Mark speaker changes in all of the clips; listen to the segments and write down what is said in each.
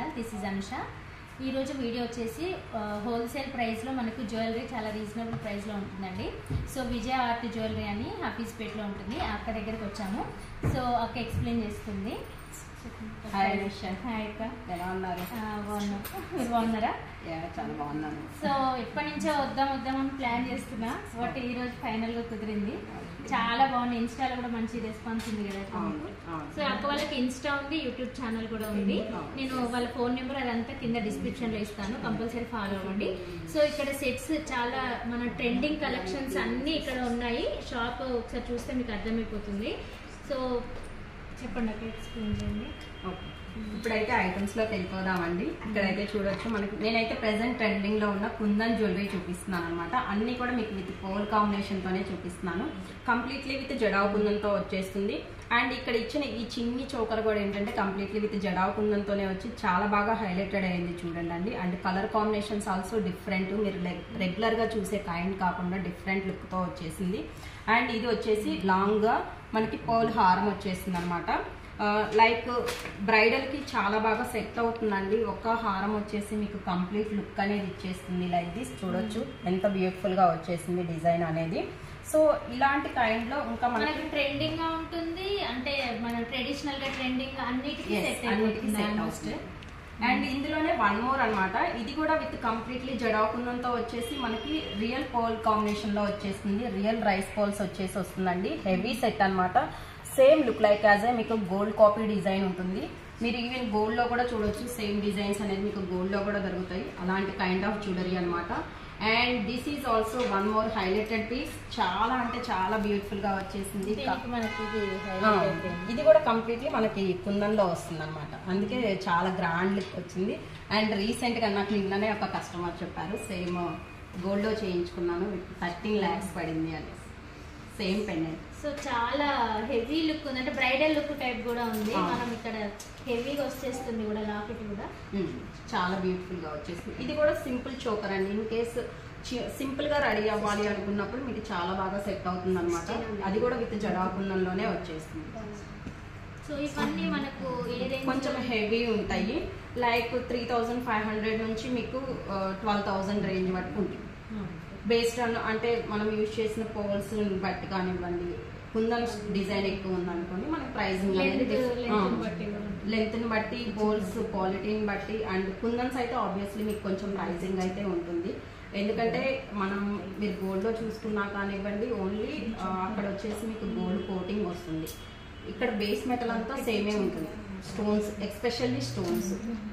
Speaker 1: Channel. This is Anusha. ఈరోజు video వచ్చేసి wholesale ప్రైస్లో మనకు జ్యువెలరీ చాలా రీజనబుల్ ప్రైస్లో ఉంటుందండి. సో విజయ ఆర్ట్ జ్యువెలరీ అని హఫీజ్పేట్లో ఉంటుంది. అక్క దగ్గరికి వచ్చాము. సో అక్క ఎక్స్ప్లెయిన్ చేస్తుంది.
Speaker 2: హాయ్ అనుష.
Speaker 1: హాయ్ అక్క,
Speaker 2: ఎలా ఉన్నారు?
Speaker 1: బాగున్నాం. మీరు బాగున్నారా?
Speaker 2: చాలా బాగున్నాను.
Speaker 1: సో ఎప్పటి నుంచో వద్దామని ప్లాన్ చేస్తున్నా, బట్ ఈరోజు ఫైనల్గా కుదిరింది. చాలా బాగుంది. ఇన్స్టాలో కూడా మంచి రెస్పాన్స్ ఉంది కదా. సో అక్క వాళ్ళకి ఇన్స్టా ఉంది, యూట్యూబ్ ఛానల్ కూడా ఉంది. నేను వాళ్ళ ఫోన్ నెంబర్ అదంతా కింద డిస్క్రిప్షన్లో ఇస్తాను, కంపల్సరీ ఫాలో అవ్వండి. సో ఇక్కడ సెట్స్ చాలా మన ట్రెండింగ్ కలెక్షన్స్ అన్నీ ఇక్కడ ఉన్నాయి. షాప్ ఒకసారి చూస్తే మీకు అర్థమైపోతుంది. సో చెప్పండి అక్క, ఎక్స్ప్లెయిన్ చేయండి.
Speaker 2: ఓకే, ఇప్పుడైతే ఐటమ్స్లోకి వెళ్ళిపోదామండి. ఇక్కడైతే చూడొచ్చు, మనకి నేనైతే ప్రెసెంట్ ట్రెండింగ్లో ఉన్న కుందన్ జ్యువెలరీ చూపిస్తున్నాను అనమాట. అన్నీ కూడా మీకు విత్ పోల్ కాంబినేషన్తోనే చూపిస్తున్నాను. కంప్లీట్లీ విత్ జడావు కుందంతో వచ్చేస్తుంది. అండ్ ఇక్కడ ఇచ్చిన ఈ చిన్ని చోకర్ కూడా ఏంటంటే కంప్లీట్లీ విత్ జడావు కుందంతోనే వచ్చి చాలా బాగా హైలైటెడ్ అయింది చూడండి. And colour combinations also different, మీరు రెగ్యులర్గా చూసే కైండ్ కాకుండా డిఫరెంట్ లుక్తో వచ్చేసింది. అండ్ ఇది వచ్చేసి లాంగ్గా మనకి పోల్ హారం వచ్చేసింది అనమాట. లైక్ బ్రైడల్కి చాలా బాగా సెట్ అవుతుందండి. ఒక హారం వచ్చేసి మీకు కంప్లీట్ లుక్ అనేది ఇచ్చేస్తుంది. లైక్ దిస్ చూడొచ్చు ఎంత బ్యూటిఫుల్గా వచ్చేసింది డిజైన్ అనేది. సో ఇలాంటి కైండ్లో ఇంకా మనకి
Speaker 1: ట్రెండింగ్ గా ఉంటుంది, అంటే మన ట్రెడిషనల్ గా ట్రెండింగ్ అన్నిటికీ సెట్ అవుతుంది.
Speaker 2: అండ్ ఇందులోనే వన్ మోర్ అనమాట. ఇది కూడా విత్ కంప్లీట్లీ జడావు కుందంతో వచ్చేసి మనకి రియల్ పోల్ కాంబినేషన్ లో వచ్చేస్తుంది. రియల్ రైస్ పోల్స్ వచ్చేసి వస్తుందండి. హెవీ సెట్ అనమాట. Same look like as a మీకు గోల్డ్ కాపీ డిజైన్ ఉంటుంది. మీరు ఈవెన్ గోల్డ్ లో కూడా చూడొచ్చు. సేమ్ డిజైన్స్ అనేది మీకు గోల్డ్ లో కూడా దొరుకుతాయి. అలాంటి కైండ్ ఆఫ్ జ్యువెలరీ అనమాట. And this is also one more highlighted piece. చాలా అంటే చాలా బ్యూటిఫుల్ గా వచ్చేసింది. ఇది కూడా కంప్లీట్లీ మనకి కుందన్లో వస్తుంది అనమాట. అందుకే చాలా గ్రాండ్ లుక్ వచ్చింది. అండ్ రీసెంట్ గా నాకు నిన్ననే ఒక కస్టమర్ చెప్పారు, సేమ్ గోల్డ్ లో చేయించుకున్నాను, 13 lakhs పడింది అని. Same pendant.
Speaker 1: సో చాలా హెవీ లుక్ ఉంది, అంటే బ్రైడల్ లుక్ టైప్ కూడా ఉంది. మనం ఇక్కడ హెవీగా వచ్చేస్తుంది కూడా, లాకెట్ కూడా
Speaker 2: చాలా బ్యూటిఫుల్ గా వచ్చేస్తుంది. ఇది కూడా సింపుల్ చోకర్ అండి. ఇన్ కేస్ సింపుల్ గా రెడీ అవ్వాలి అనుకున్నప్పుడు మీకు చాలా బాగా సెట్ అవుతుంది అనమాట. అది కూడా విత్ జడాకుందంలోనే వచ్చేస్తుంది.
Speaker 1: సో ఇవన్నీ మనకు
Speaker 2: కొంచెం హెవీ ఉంటాయి. లైక్ 3500 నుంచి మీకు 12,000 రేంజ్ వరకు ఉంటుంది. బేస్డ్ ఆన్ అంటే మనం యూజ్ చేసిన పోల్స్ బట్టి కానివ్వండి, కుందన్ డిజైన్ ఎక్కువ ఉందనుకోండి మనకి ప్రైజింగ్ అనేది లెంత్ ని బట్టి, పోల్స్ క్వాలిటీని బట్టి. అండ్ కుందన్స్ అయితే ఆబ్వియస్లీ మీకు కొంచెం ప్రైజింగ్ అయితే ఉంటుంది. ఎందుకంటే మనం మీరు గోల్డ్లో చూసుకున్నా కానివ్వండి, ఓన్లీ అక్కడ వచ్చేసి మీకు గోల్డ్ కోటింగ్ వస్తుంది. ఇక్కడ బేస్ మెటల్ అంతా సేమే ఉంటుంది. Stones, especially stones.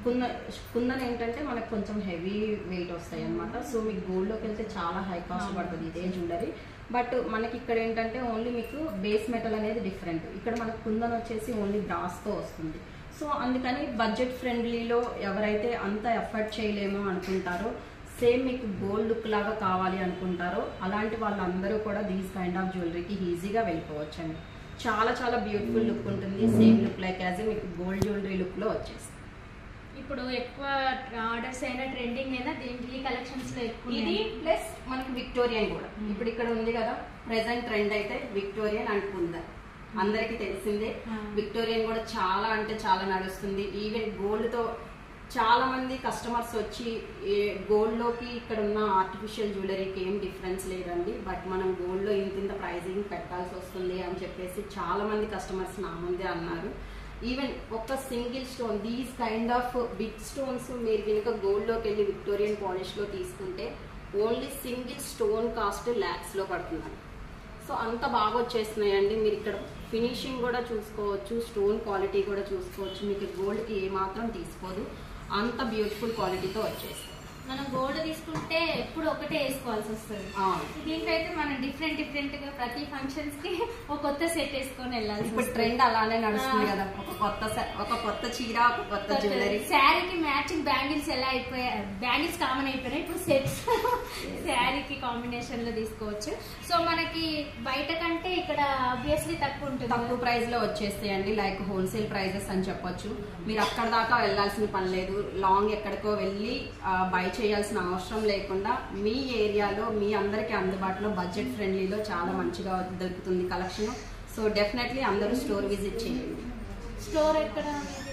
Speaker 2: కుందన్ ఏంటంటే మనకు కొంచెం హెవీ వెయిట్ వస్తాయి అనమాట. సో మీకు గోల్డ్లోకి వెళ్తే చాలా హై కాస్ట్ పడుతుంది ఇదే జ్యువెలరీ. బట్ మనకి ఇక్కడ ఏంటంటే ఓన్లీ మీకు బేస్ మెటల్ అనేది డిఫరెంట్. ఇక్కడ మనకు కుందన్ వచ్చేసి ఓన్లీ బ్రాస్తో వస్తుంది. సో అందుకని బడ్జెట్ ఫ్రెండ్లీలో ఎవరైతే అంత ఎఫర్ట్ చేయలేమో అనుకుంటారో, సేమ్ మీకు గోల్డ్ లుక్ లాగా కావాలి అనుకుంటారో, అలాంటి వాళ్ళందరూ కూడా దీస్ కైండ్ ఆఫ్ జ్యువెలరీకి ఈజీగా వెళ్ళిపోవచ్చండి. చాలా చాలా బ్యూటిఫుల్ లుక్ ఉంటుంది. సేమ్ లుక్ లైక్ యాజ్ మీకు గోల్డ్ జ్యువెలరీ లుక్ లో వచ్చేసి.
Speaker 1: ఇప్పుడు ఎక్కువ ఆర్డర్స్ అయినా ట్రెండింగ్ అయినా దీంట్లో కలెక్షన్స్ లో ఎక్కువ
Speaker 2: ఇది ప్లస్ మనకి విక్టోరియన్ కూడా ఇప్పుడు ఇక్కడ ఉంది కదా. ప్రెసెంట్ ట్రెండ్ అయితే విక్టోరియన్ అండ్ కుందన్ అందరికి తెలిసిందే. విక్టోరియన్ కూడా చాలా అంటే చాలా నడుస్తుంది. ఈవెన్ గోల్డ్ తో చాలా మంది కస్టమర్స్ వచ్చి గోల్డ్ లోకి ఇక్కడ ఉన్న ఆర్టిఫిషియల్ జ్యువెలరీకి ఏం డిఫరెన్స్ లేదండి, బట్ మనం గోల్డ్ లో ఇంత ప్రైజింగ్ పెట్టాల్సి వస్తుంది అని చెప్పేసి చాలా మంది కస్టమర్స్ నా ముందే అన్నారు. ఈవెన్ ఒక single stone, these kind of big stones మీరు కనుక గోల్డ్ లోకి వెళ్ళి విక్టోరియన్ పాలిష్ లో తీసుకుంటే only single stone cost lakhs లో పడుతుంది. సో అంత బాగా వచ్చేస్తున్నాయండి. మీరు ఇక్కడ ఫినిషింగ్ కూడా చూసుకోవచ్చు, స్టోన్ క్వాలిటీ కూడా చూసుకోవచ్చు. మీకు గోల్డ్కి ఏమాత్రం తీసుకోదు, అంత బ్యూటిఫుల్ క్వాలిటీతో వచ్చేస్తుంది.
Speaker 1: మనం గోల్డ్ తీసుకుంటే ఎప్పుడు ఒకటే వేసుకోవాల్సి వస్తుంది. దీనికైతే మనం డిఫరెంట్ గా ప్రతి ఫంక్షన్స్ కి ఒక కొత్త సెట్ వేసుకొని వెళ్ళాలి.
Speaker 2: ఇప్పుడు ట్రెండ్ అలానే నడుస్తుంది కదా, ఒక కొత్త చీర, ఒక కొత్త జ్యువెలరీ.
Speaker 1: శారీకి మ్యాచింగ్ బ్యాంగిల్స్ ఎలా అయిపోయాయి, బ్యాంగిల్స్ కామన్ అయిపోయినాయి. ఇప్పుడు సెట్స్ శారీకి కాంబినేషన్ లో తీసుకోవచ్చు. సో మనకి బయట కంటే ఇక్కడ ఆబ్వియస్లీ తక్కువ ఉంటుంది,
Speaker 2: తక్కువ ప్రైస్ లో వచ్చేస్తాయండి. లైక్ హోల్సేల్ ప్రైజెస్ అని చెప్పొచ్చు. మీరు అక్కడ దాకా వెళ్లాల్సిన పని లేదు. లాంగ్ ఎక్కడికో వెళ్ళి బై చేయాల్సిన అవసరం లేకుండా మీ ఏరియాలో మీ అందరికీ అందుబాటులో బడ్జెట్ ఫ్రెండ్లీలో చాలా మంచిగా దొరుకుతుంది కలెక్షన్. సో డెఫినెట్లీ అందరూ స్టోర్ విజిట్ చేయండి.
Speaker 1: స్టోర్ ఎక్కడ?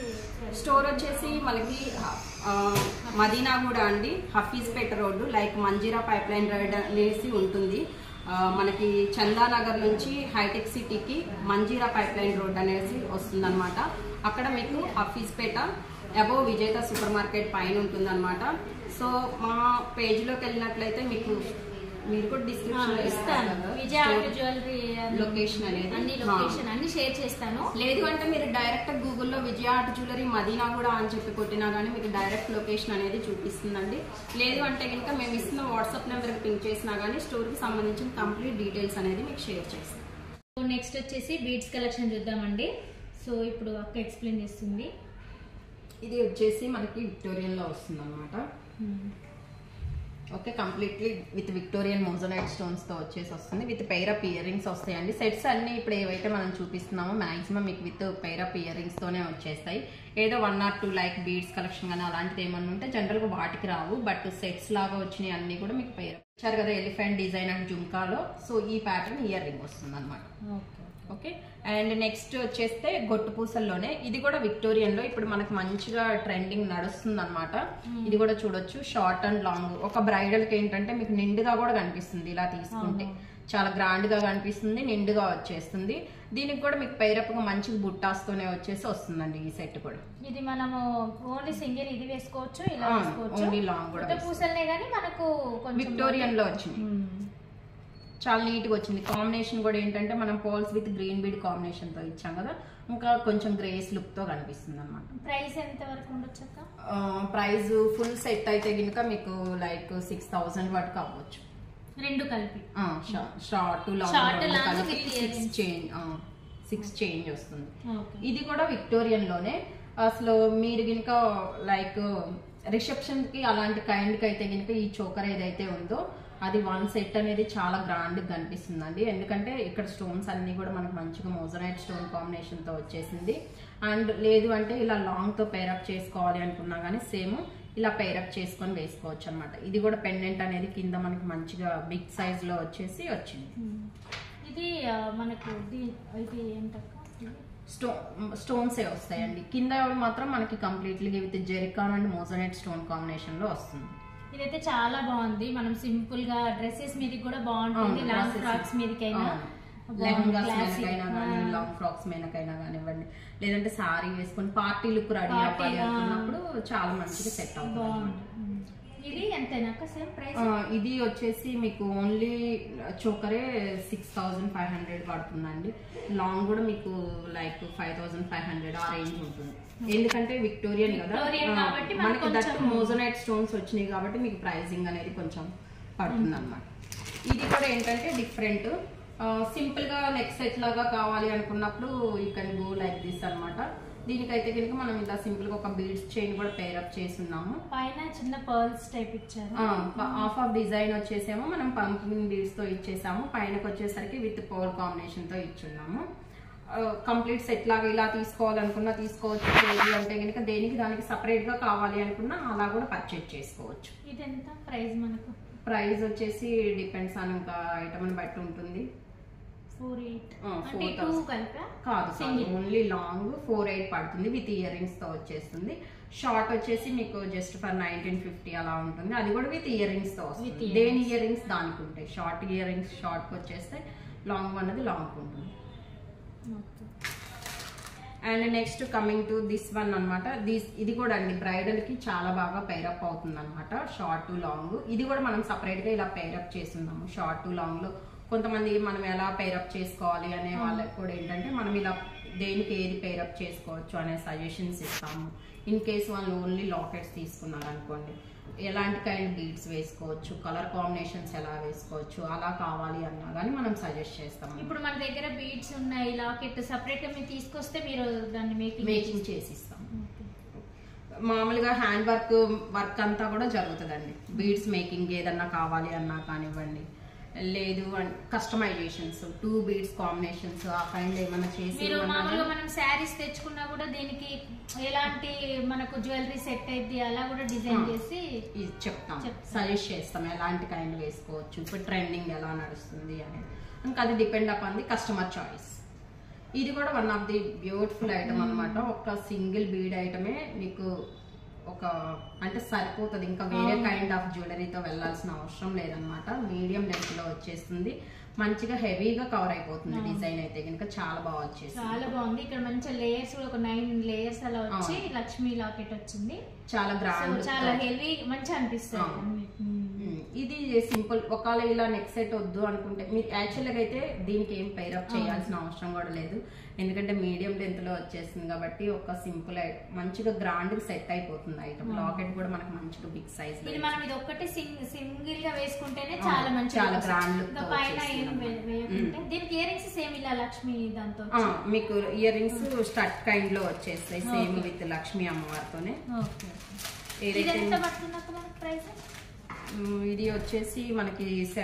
Speaker 2: స్టోర్ వచ్చేసి మనకి మదీనాగూడ అండి, Hafeezpet road, like Manjeera pipe line road అనేసి ఉంటుంది. మనకి చందానగర్ నుంచి హైటెక్ సిటీకి మంజీరా పైప్ లైన్ రోడ్ అనేసి వస్తుందన్నమాట. అక్కడ మీకు Hafeezpet above Vijetha super market పైన ఉంటుందన్నమాట. సో మా పేజ్లోకి వెళ్ళినట్లయితే మీకు మీరు కూడా డిస్క్రిప్షన్
Speaker 1: ఇస్తాను, విజయ ఆర్ట్ జ్యువెలరీ
Speaker 2: లొకేషన్ అనేది
Speaker 1: అన్ని షేర్ చేస్తాను.
Speaker 2: లేదు అంటే మీరు డైరెక్ట్ గూగుల్లో విజయ ఆర్ట్ జ్యువెలరీ మదీనాగూడ అని చెప్పి కొట్టినా కానీ మీకు డైరెక్ట్ లొకేషన్ అనేది చూపిస్తుందండి. లేదు అంటే కనుక మేము ఇస్తున్న వాట్సాప్ నెంబర్కి పింక్ చేసినా కానీ స్టోర్కి సంబంధించిన కంప్లీట్ డీటెయిల్స్ అనేది మీకు షేర్ చేస్తాం.
Speaker 1: సో నెక్స్ట్ వచ్చేసి బీడ్స్ కలెక్షన్ చూద్దామండి. సో ఇప్పుడు అక్క ఎక్స్ప్లెయిన్ చేస్తుంది.
Speaker 2: ఇది వచ్చేసి మనకి విక్టోరియన్లో వస్తుంది అనమాట. Okay, completely with Victorian moissanite స్టోన్స్తో వచ్చేసి వస్తుంది. With pair of earrings వస్తాయండి. సెట్స్ అన్ని ఇప్పుడు ఏవైతే మనం చూపిస్తున్నామో మాక్సిమం మీకు విత్ పెయిర్ ఆఫ్ ఇయర్ రింగ్స్తోనే వచ్చేస్తాయి. ఏదో 1 or 2 లైక్ బీడ్స్ కలెక్షన్ కానీ అలాంటిది ఏమన్నా ఉంటే జనరల్గా వాటికి రావు. బట్ సెట్స్ లాగా వచ్చినాయి అన్ని కూడా మీకు పెయిర్ వచ్చారు కదా, ఎలిఫెంట్ డిజైన్ అండ్ జుంకాలో. సో ఈ ప్యాటర్న్ ఇయర్ రింగ్ వస్తుంది అనమాట. ఓకే, అండ్ నెక్స్ట్ వచ్చేస్తే గొట్టు పూసల్లోనే ఇది కూడా విక్టోరియన్ లో ఇప్పుడు మనకు మంచిగా ట్రెండింగ్ నడుస్తుంది అనమాట. ఇది కూడా చూడొచ్చు, షార్ట్ అండ్ లాంగ్. ఒక బ్రైడల్ కి ఏంటంటే మీకు నిండుగా కూడా కనిపిస్తుంది, ఇలా తీసుకుంటే చాలా గ్రాండ్ గా కనిపిస్తుంది, నిండుగా వచ్చేస్తుంది. దీనికి కూడా మీకు పైరప్ గా మంచి బుట్టాస్తోనే వచ్చేసి వస్తుందండి ఈ సెట్ కూడా.
Speaker 1: ఇది మనము ఓన్లీ సింగిల్ ఇది వేసుకోవచ్చు, ఇలా వేసుకోవచ్చు.
Speaker 2: ఓన్లీ లాంగ్ కూడా
Speaker 1: పూసలనే గానీ మనకు
Speaker 2: విక్టోరియన్ లో వచ్చింది, చాలా నీట్గా వచ్చింది. కాంబినేషన్ కూడా ఏంటంటే మనం poles with green bead combination తో ఇచ్చాం కదా, ఇంకా కొంచెం గ్రేస్ లుక్ తో కనిపిస్తుంది అనమాట.
Speaker 1: ప్రైస్ ఎంత వరకు ఉండొచ్చు?
Speaker 2: ప్రైస్ ఫుల్ సెట్ అయితే కనుక మీకు లైక్ 6000 వరకు అవ్వచ్చు, రెండు కలిపి. షార్ట్ లాంగ్ 6 చేంజ్ వస్తుంది. ఇది కూడా విక్టోరియన్ లోనే. అసలు మీరు కనుక లైక్ రిసెప్షన్ కి అలాంటి కైండ్ కి అయితే కనుక ఈ చోకర్ ఏదైతే ఉందో అది 1 సెట్ అనేది చాలా గ్రాండ్ కనిపిస్తుందండి. ఎందుకంటే ఇక్కడ స్టోన్స్ అన్ని కూడా మనకు మంచిగా మోజోనైట్ స్టోన్ కాంబినేషన్ తో వచ్చేసింది. అండ్ లేదు అంటే ఇలా లాంగ్ తో పేరప్ చేసుకోవాలి అనుకున్నా కానీ సేమ్ ఇలా పేరప్ చేసుకొని వేసుకోవచ్చు అనమాట. ఇది కూడా పెండెంట్ అనేది కింద మనకి మంచిగా బిగ్ సైజ్ లో వచ్చేసి వచ్చింది.
Speaker 1: ఇది మనకు ఇది ఏంటక్క
Speaker 2: స్టోన్సే వస్తాయండి. కింద మాత్రం మనకి completely with zircon and moissanite stone combination లో వస్తుంది.
Speaker 1: ఇదైతే చాలా బాగుంది. మనం సింపుల్ గా డ్రెస్సెస్ మీదకి కూడా బాగుంటుంది, లాంగ్ ఫ్రాక్స్ మీదకైనా,
Speaker 2: లెహంగాస్ మీదకైనా కానీ, లాంగ్ ఫ్రాక్స్ మీదకైనా కానివ్వండి, లేదంటే సారీ వేసుకొని పార్టీ లుక్ రెడీ అవ్వాలి అనుకున్నప్పుడు చాలా మంచిగా సెట్ అవుతుంది.
Speaker 1: ఇది ఎంతైనా సేమ్ ప్రైస్?
Speaker 2: ఇది వచ్చేసి మీకు ఓన్లీ చోకరే 6500 పడుతుందండి. లాంగ్ కూడా మీకు లైక్ 5500 ఆ రేంజ్ ఉంటుంది. ఎందుకంటే విక్టోరియన్ కదా, మనకి దట్టు మోజోనైట్ స్టోన్స్ వచ్చినాయి కాబట్టి మీకు ప్రైసింగ్ అనేది కొంచెం పడుతుంది అనమాట. ఇది కూడా ఏంటంటే డిఫరెంట్, సింపుల్ గా నెక్ సెట్ లాగా కావాలి అనుకున్నప్పుడు you can go like this అనమాట. దీనికైతే కనుక మనం ఇలా సింపుల్ గా ఒక బీడ్స్ చైన్ కూడా పేరప్ చేస్తున్నాము.
Speaker 1: పైన చిన్న పర్ల్స్ టైప్ ఇచ్చారు.
Speaker 2: హాఫ్ ఆఫ్ డిజైన్ వచ్చేసేమో మనం పంపింగ్ బీడ్స్ తో ఇచ్చేసాము, పైనకి వచ్చేసరికి విత్ పర్ల్ కాంబినేషన్ తో ఇచ్చున్నాము. కంప్లీట్ సెట్ లాగా ఇలా తీసుకోవాలనుకున్నా తీసుకోవచ్చు, లేదు అంటే కనుక దేనికి దానికి సపరేట్ గా కావాలి అనుకున్నా అలా కూడా పర్చేజ్ చేసుకోవచ్చు.
Speaker 1: ఇది ఎంత ప్రైస్? మనకు
Speaker 2: ప్రైస్ వచ్చేసి డిపెండ్స్ ఆన్ ఇంకా ఐటమ్ బట్టి ఉంటుంది.
Speaker 1: 4,800
Speaker 2: కాదు, ఓన్లీ లాంగ్ 4,800 పడుతుంది విత్ ఇయర్ రింగ్స్ తో వచ్చేస్తుంది. షార్ట్ వచ్చేసి మీకు జస్ట్ ఫర్ 1950 అలా ఉంటుంది, అది కూడా విత్ ఇయర్ రింగ్స్ తో వస్తుంది. దేని ఇయర్ రింగ్స్ దానికి ఉంటాయి. షార్ట్ ఇయర్ రింగ్స్ షార్ట్ వచ్చేస్తే లాంగ్ అన్నది లాంగ్ ఉంటుంది. And next coming to this one అనమాట. ఇది కూడా అండి బ్రైడల్ కి చాలా బాగా పేరప్ అవుతుంది అనమాట. షార్ట్ లాంగ్ ఇది కూడా మనం సపరేట్ గా ఇలా పేరప్ చేస్తున్నాము. షార్ట్ లాంగ్ లో కొంతమంది మనం ఎలా పేరప్ చేసుకోవాలి అనే వాళ్ళకి కూడా ఏంటంటే మనం ఇలా దేనికి ఏది పేరప్ చేసుకోవచ్చు అనే సజెషన్స్ ఇస్తాము. ఇన్ కేస్ వాళ్ళు ఓన్లీ లాకెట్స్ తీసుకున్నారు అనుకోండి, ఎలాంటి కైండ్ బీడ్స్ వేసుకోవచ్చు, కలర్ కాంబినేషన్స్ ఎలా వేసుకోవచ్చు, అలా కావాలి అన్నా కానీ మనం సజెస్ట్ చేస్తాం.
Speaker 1: ఇప్పుడు మన దగ్గర బీడ్స్ ఉన్నాయి, లాకెట్ సపరేట్ గా మీరు తీసుకొస్తే మీరు దాన్ని మేకింగ్ చేసిస్తాం.
Speaker 2: మామూలుగా హ్యాండ్ వర్క్ అంతా కూడా జరుగుతుందండి. బీడ్స్ మేకింగ్ ఏదన్నా కావాలి అన్నా కానివ్వండి, లేదు కస్టమైజేషన్స్ 2 బీడ్స్ కాంబినేషన్స్ ఆ కైండ్ ఏమైనా చేసి
Speaker 1: మనం శారీస్ తెచ్చుకున్నా కూడా దీనికి ఎలాంటి మనకు జ్యువెలరీ సెట్ అయితే అలా కూడా డిజైన్ చేసి
Speaker 2: చెప్తాం, సజెస్ట్ చేస్తాం ఎలాంటి కైండ్ వేసుకోవచ్చు, ఇప్పుడు ట్రెండింగ్ ఎలా నడుస్తుంది అనేది. ఇంకా అది depend upon the customer choice. ఇది కూడా one of the beautiful item అన్నమాట. ఒక సింగిల్ బీడ్ ఐటమే మీకు ఒక అంటే సరిపోతుంది, ఇంకా వేరే కైండ్ ఆఫ్ జ్యువెలరీతో వెళ్ళాల్సిన అవసరం లేదనమాట. మీడియం లెంత్ లో వచ్చేస్తుంది, మంచిగా హెవీగా కవర్ అయిపోతుంది. డిజైన్ అయితే కనుక చాలా బాగా వచ్చేసి
Speaker 1: చాలా బాగుంది. ఇక్కడ మంచి లేయర్స్ కూడా ఒక 9 లేయర్స్ అలా వచ్చి లక్ష్మీ లాకెట్ వచ్చింది.
Speaker 2: చాలా గ్రాండ్,
Speaker 1: చాలా హెవీ మంచిగా అనిపిస్తుంది.
Speaker 2: ఇది సింపుల్. ఒకవేళ ఇలా నెక్ సెట్ వద్దు అనుకుంటే మీరు యాక్చువల్గా అయితే దీనికి ఏం పైరప్ చేయాల్సిన అవసరం కూడా లేదు, ఎందుకంటే మీడియం లెంత్ లో వచ్చేస్తుంది కాబట్టి ఒక సింపుల్ మంచిగా గ్రాండ్ సెట్ అయిపోతుంది ఐటమ్. లాకెట్ కూడా మనకు మంచిగా బిగ్ సైజ్.
Speaker 1: ఇది మనం ఇది ఒక్కటి సింగిల్ గా వేసుకుంటేనే చాలా మంచి, చాలా
Speaker 2: గ్రాండ్.
Speaker 1: పైన దీనికి ఇయర్ రింగ్స్ సేమ్ ఇలా లక్ష్మి దాంతో
Speaker 2: మీకు ఇయర్ రింగ్స్ స్టడ్ కైండ్ లో వచ్చేస్తాయి, సేమ్ విత్ లక్ష్మీ అమ్మవారితోనే. ఇది వచ్చేసి మనకి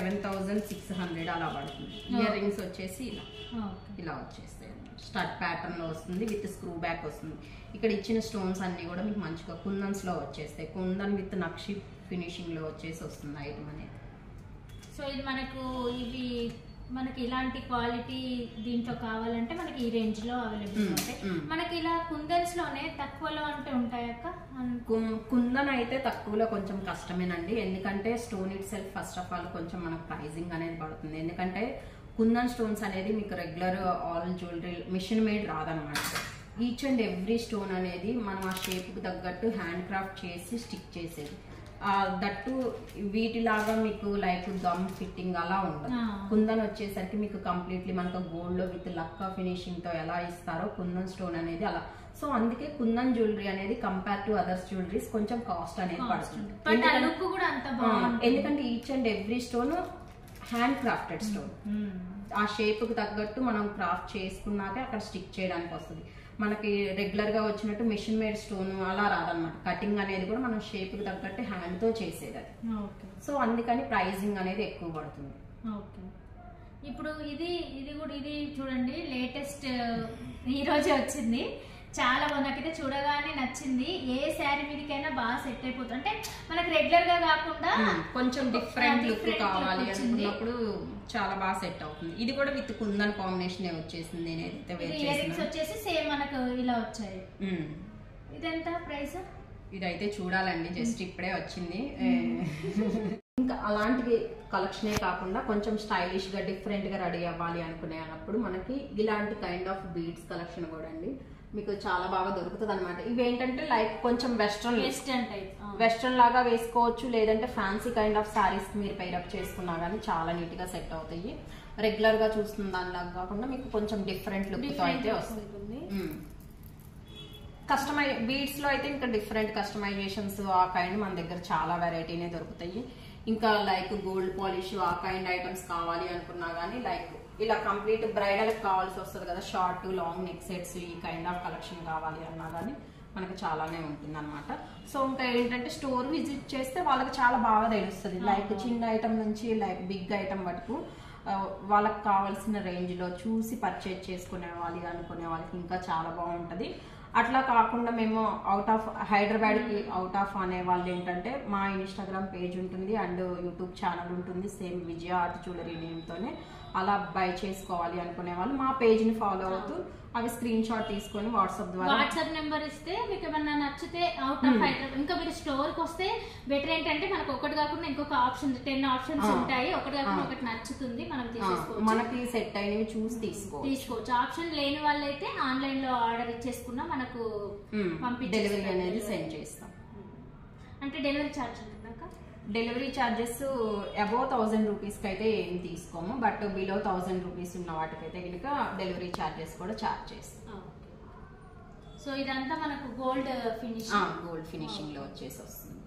Speaker 2: 7600 అలా పడుతుంది. ఇయర్ రింగ్స్ వచ్చేసి ఇలా వచ్చేస్తాయి, స్టడ్ ప్యాటర్న్ లో వస్తుంది, విత్ స్క్రూ బ్యాక్ వస్తుంది. ఇక్కడ ఇచ్చిన స్టోన్స్ అన్ని కూడా మీకు మంచిగా కుందన్స్ లో వచ్చేస్తాయి, కుందన్ విత్ నక్షి ఫినిషింగ్ లో వచ్చేసి వస్తుంది ఐటమ్ అనేది.
Speaker 1: సో ఇది మనకి ఇలాంటి క్వాలిటీ దీంట్లో కావాలంటే మనకి ఈ రేంజ్ లో అవైలబుల్ ఉంటాయి. మనకి ఇలా కుందన్స్ లోనే తక్కువలో అంటే ఉంటాయక్క?
Speaker 2: కుందన్ అయితే తక్కువలో కొంచెం కష్టమేనండి, ఎందుకంటే stone itself first of all కొంచెం మనకు ప్రైజింగ్ అనేది పడుతుంది. ఎందుకంటే కుందన్ స్టోన్స్ అనేది మీకు regular all jewellery machine made రాదనమాట. ఈచ్ అండ్ ఎవ్రీ స్టోన్ అనేది మనం ఆ షేప్ కు తగ్గట్టు హ్యాండ్ క్రాఫ్ట్ చేసి స్టిక్ చేసేది. దట్టు వీటిలాగా మీకు లైక్ గమ్ ఫిట్టింగ్ అలా ఉండదు. కుందన్ వచ్చేసరికి మీకు కంప్లీట్లీ మనకు గోల్డ్ లో విత్ లక్కా ఫినిషింగ్ తో ఎలా ఇస్తారో కుందన్ స్టోన్ అనేది అలా. సో అందుకే కుందన్ జ్యువెలరీ అనేది కంపేర్ టు అదర్స్ జ్యువెలరీస్ కొంచెం కాస్ట్ అనేది పడుతుంది, ఎందుకంటే each and every stone handcrafted stone. ఆ షేప్ కు తగ్గట్టు మనం క్రాఫ్ట్ చేసుకున్నాకే అక్కడ స్టిక్ చేయడానికి వస్తుంది. మనకి రెగ్యులర్ గా వచ్చినట్టు మిషన్ మేడ్ స్టోన్ అలా రాదన్నమాట. కటింగ్ అనేది కూడా మనం షేప్ కి తగ్గట్టు హ్యాండ్ తో చేసేది అది. సో అందుకని ప్రైజింగ్ అనేది ఎక్కువ పడుతుంది.
Speaker 1: ఇప్పుడు ఇది చూడండి, లేటెస్ట్ ఈ రోజే వచ్చింది, చాలా బాగుంది. నాకైతే చూడగానే నచ్చింది. ఏ శారీ మీదకైనా బాగా సెట్ అయిపోతుంది, అంటే మనకి రెగ్యులర్ గా కాకుండా
Speaker 2: కొంచెం డిఫరెంట్ లుక్ కావాలి అనుకున్నప్పుడు చాలా బాగా సెట్ అవుతుంది. ఇది కూడా విత్ కుందన్ కాంబినేషన్ వచ్చేసింది.
Speaker 1: ఇయరింగ్స్ వచ్చేసి సేమ్ మనకు ఇలా వచ్చాయి. ఇదెంత ప్రైస్?
Speaker 2: ఇదైతే చూడాలండి, జస్ట్ ఇప్పుడే వచ్చింది. ఇంకా అలాంటి కలెక్షనే కాకుండా కొంచెం స్టైలిష్ గా డిఫరెంట్ గా రెడీ అవ్వాలి అనుకునే అన్నప్పుడు మనకి ఇలాంటి కైండ్ ఆఫ్ బీడ్స్ కలెక్షన్ కూడా అండి మీకు చాలా బాగా దొరుకుతుంది అనమాట. ఇవి ఏంటంటే లైక్ కొంచెం వెస్ట్రన్ లాగా వేసుకోవచ్చు, లేదంటే ఫ్యాన్సీ కైండ్ ఆఫ్ సారీస్ మీరు పైరప్ చేసుకున్నా కానీ చాలా నీట్ గా సెట్ అవుతాయి. రెగ్యులర్ గా చూస్తున్న దానిలాగా కాకుండా మీకు కొంచెం డిఫరెంట్ లుక్ తో అయితే వస్తుంది. బీడ్స్ లో అయితే ఇంకా డిఫరెంట్ కస్టమైజేషన్స్ ఆ కైండ్ మన దగ్గర చాలా వెరైటీనే దొరుకుతాయి. ఇంకా లైక్ గోల్డ్ పాలిష్ ఆ కైండ్ ఐటమ్స్ కావాలి అనుకున్నా గానీ లైక్ ఇలా కంప్లీట్ బ్రైడల్ కావాల్సి వస్తుంది కదా, షార్ట్ లాంగ్ నెక్ సెట్స్ ఈ కైండ్ ఆఫ్ కలెక్షన్ కావాలి అన్నా కానీ మనకు చాలానే ఉంటుంది అనమాట. సో ఇంకా ఏంటంటే స్టోర్ విజిట్ చేస్తే వాళ్ళకి చాలా బాగా తెలుస్తుంది. లైక్ చిన్న ఐటమ్ నుంచి లైక్ బిగ్ ఐటమ్ వరకు వాళ్ళకి కావాల్సిన రేంజ్ లో చూసి పర్చేజ్ చేసుకునే వాళ్ళు అనుకునే వాళ్ళకి ఇంకా చాలా బాగుంటది. అట్లా కాకుండా మేము హైదరాబాద్ కి అవుట్ ఆఫ్ అనే వాళ్ళు ఏంటంటే మా ఇన్స్టాగ్రామ్ పేజ్ ఉంటుంది అండ్ యూట్యూబ్ ఛానల్ ఉంటుంది same Vijaya art jewellery name తోనే. అలా బై చేసుకోవాలి అనుకునే వాళ్ళు మా పేజ్ ని ఫాలో అవుతూ అవి స్క్రీన్ షాట్ తీసుకొని
Speaker 1: వాట్సాప్ నెంబర్ ఇస్తే మీకు ఏమన్నా నచ్చితే అవుట్ ఆఫ్ హైదరాబాద్ ఇంకా మీరు స్టోర్ కి వస్తే బెటర్ ఏంటంటే మనకు ఒకటి కాకుండా ఇంకొక ఆప్షన్ 10 ఆప్షన్స్ ఉంటాయి. ఒకటి కాకుండా ఒకటి నచ్చుతుంది మనం తీసుకోవచ్చు,
Speaker 2: మనకి సెట్ అయినవి చూసి
Speaker 1: తీసుకోవచ్చు. ఆప్షన్ లేని వాళ్ళైతే ఆన్లైన్ లో ఆర్డర్ ఇచ్చేసుకున్నా మనకు
Speaker 2: డెలివరీ అనేది సెండ్ చేస్తాం.
Speaker 1: అంటే డెలివరీ ఛార్జ్ ఉంటుందా?
Speaker 2: డెలివరీ ఛార్జెస్ అబౌవ్ 1000 రూపీస్ కి అయితే ఏం తీసుకోము, బట్ బిలో 1000 రూపీస్ ఉన్న వాటికైతే కనుక డెలివరీ ఛార్జెస్ కూడా ఛార్జ్ చేస్తాం.
Speaker 1: సో ఇదంతా మనకు గోల్డ్
Speaker 2: ఫినిషింగ్ లో వచ్చేసి వస్తుంది.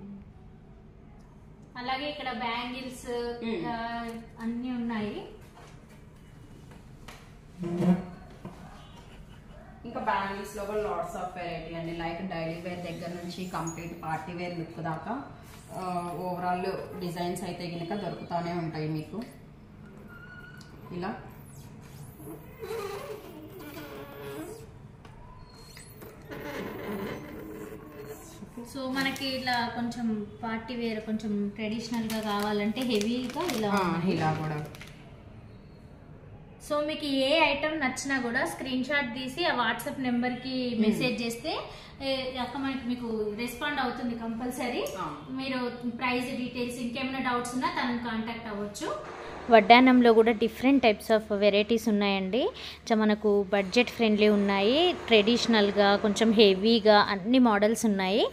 Speaker 1: అలాగే ఇక్కడ బ్యాంగిల్స్ అన్ని ఉన్నాయి.
Speaker 2: ఇంకా బ్యాంగిల్స్ లో కూడా లాట్స్ ఆఫ్ వెరైటీ అండి, లైక్ డైలీ వేర్ దగ్గర నుంచి కంప్లీట్ పార్టీ వేర్ లుక్ దాకా ఓవరాల్ డిజైన్స్ అయితే కనుక దొరుకుతూనే ఉంటాయి మీకు. ఇలా
Speaker 1: సో మనకి ఇలా కొంచెం పార్టీ వేర్ కొంచెం ట్రెడిషనల్ గా కావాలంటే హెవీగా ఇలా
Speaker 2: కూడా.
Speaker 1: సో సో మీకు ఏ ఐటమ్ నచ్చినా కూడా స్క్రీన్ షాట్ తీసి ఆ వాట్సాప్ నెంబర్ కి మెసేజ్ చేస్తే అక్క మీకు రెస్పాండ్ అవుతుంది కంపల్సరీ. మీరు ప్రైస్ డీటెయిల్స్ ఇంకేమైనా డౌట్స్ ఉన్నా తనని కాంటాక్ట్ అవ్వచ్చు. వడ్డానంలో కూడా డిఫరెంట్ టైప్స్ ఆఫ్ వెరైటీస్ ఉన్నాయండి. మనకు బడ్జెట్ ఫ్రెండ్లీ ఉన్నాయి, ట్రెడిషనల్గా కొంచెం హెవీగా అన్ని మోడల్స్ ఉన్నాయి.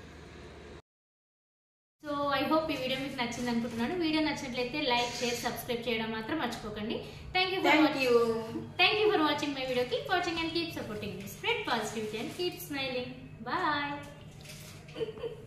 Speaker 1: సో ఐ హోప్ ఈ వీడియో మీకు నచ్చింది అనుకుంటున్నాను. వీడియో నచ్చినట్లయితే లైక్, షేర్, సబ్స్క్రైబ్ చేయడం మాత్రం మర్చిపోకండి. Thank you for watching my video. Keep watching and keep supporting మీ. Spread positivity and keep smiling. Bye.